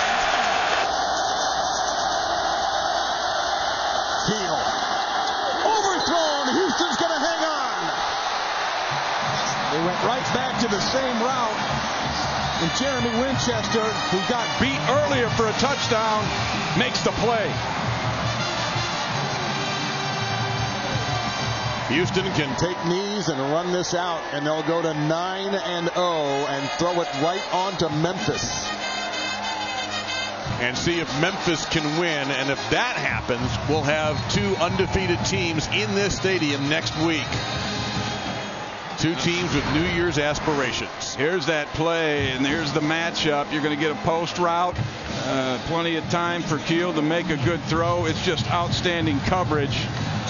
Keel. Overthrown. Houston's going to hang on. They went right back to the same route. And Jeremy Winchester, who got Beat earlier for a touchdown, makes the play. Houston can take knees and run this out, and they'll go to nine and oh and throw it right onto Memphis. And see if Memphis can win. And if that happens, we'll have two undefeated teams in this stadium next week. Two teams with New Year's aspirations. Here's that play, and here's the matchup. You're going to get a post route. Uh, plenty of time for Keel to make a good throw. It's just outstanding coverage.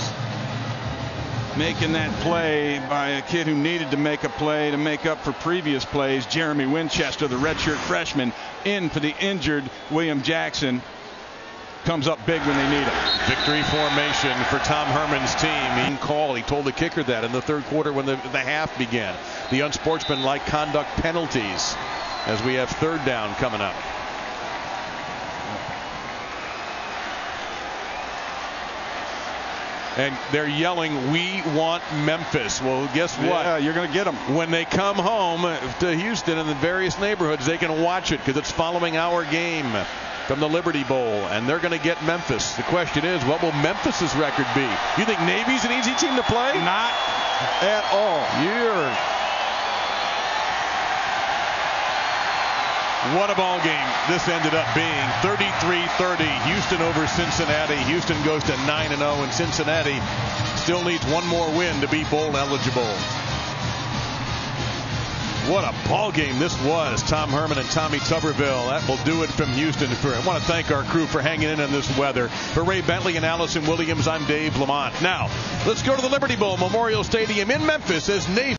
Making that play by a kid who needed to make a play to make up for previous plays. Jeremy Winchester, the redshirt freshman, in for the injured William Jackson. Comes up big when they need it. Victory formation for Tom Herman's team. He called. He told the kicker that in the third quarter when the, the half began. The unsportsmanlike conduct penalties as we have third down coming up. And they're yelling, "We want Memphis." Well, guess what? Yeah, you're going to get them. When they come home to Houston in the various neighborhoods, they can watch it because it's following our game from the Liberty Bowl, and they're going to get Memphis. The question is, what will Memphis's record be? You think Navy's an easy team to play? Not at all. You're What a ball game this ended up being. thirty-three thirty. Houston over Cincinnati. Houston goes to nine and oh, and Cincinnati still needs one more win to be bowl eligible. What a ball game this was. Tom Herman and Tommy Tubberville. That will do it from Houston. I want to thank our crew for hanging in on this weather. For Ray Bentley and Allison Williams, I'm Dave Lamont. Now, let's go to the Liberty Bowl Memorial Stadium in Memphis as Navy